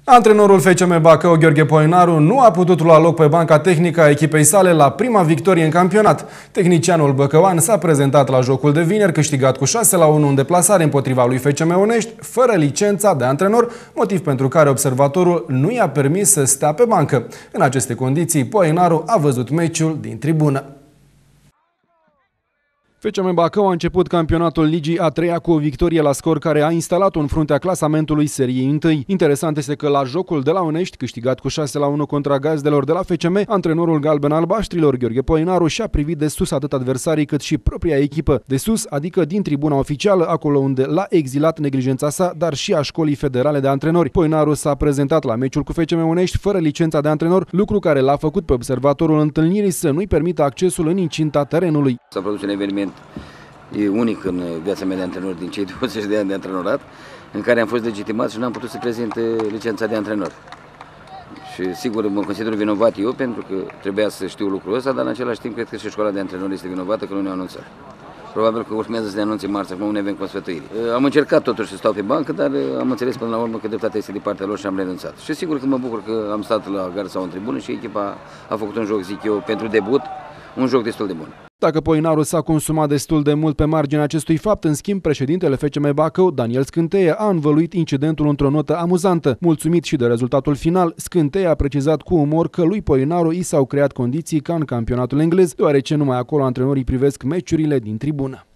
Antrenorul FCM Bacău, Gheorghe Poenaru, nu a putut lua loc pe banca tehnică a echipei sale la prima victorie în campionat. Tehnicianul băcăuan s-a prezentat la jocul de vineri, câștigat cu 6-1 în deplasare împotriva lui FCM Onești, fără licența de antrenor, motiv pentru care observatorul nu i-a permis să stea pe bancă. În aceste condiții, Poenaru a văzut meciul din tribună. FCM Bacău a început campionatul Ligii a 3-a cu o victorie la scor care a instalat-o în fruntea clasamentului seriei 1. Interesant este că la jocul de la Onești, câștigat cu 6-1 contra gazdelor de la FCM, antrenorul galben-albaștrilor, Gheorghe Poenaru, și-a privit de sus atât adversarii cât și propria echipă. De sus, adică din tribuna oficială, acolo unde l-a exilat neglijența sa, dar și a școlii federale de antrenori. Poenaru s-a prezentat la meciul cu FCM Onești fără licența de antrenor, lucru care l-a făcut pe observatorul întâlnirii să nu-i permită accesul în incinta terenului. S-a produs un eveniment unic în viața mea de antrenor din cei 20 de ani de antrenorat, în care am fost legitimat și nu am putut să prezint licența de antrenor. Și sigur mă consider vinovat eu pentru că trebuia să știu lucrul ăsta, dar în același timp cred că și școala de antrenori este vinovată că nu ne-au anunțat. Probabil că urmează să ne anunțe marți, acum un event cu sfătuiri. Am încercat totuși să stau pe bancă, dar am înțeles până la urmă că dreptatea este de partea lor și am renunțat. Și sigur că mă bucur că am stat la gară sau în tribună și echipa a făcut un joc, zic eu, pentru debut, un joc destul de bun. Dacă Poenaru s-a consumat destul de mult pe marginea acestui fapt, în schimb, președintele FCM Bacău, Daniel Scânteie, a învăluit incidentul într-o notă amuzantă. Mulțumit și de rezultatul final, Scânteie a precizat cu umor că lui Poenaru i s-au creat condiții ca în campionatul englez, deoarece numai acolo antrenorii privesc meciurile din tribună.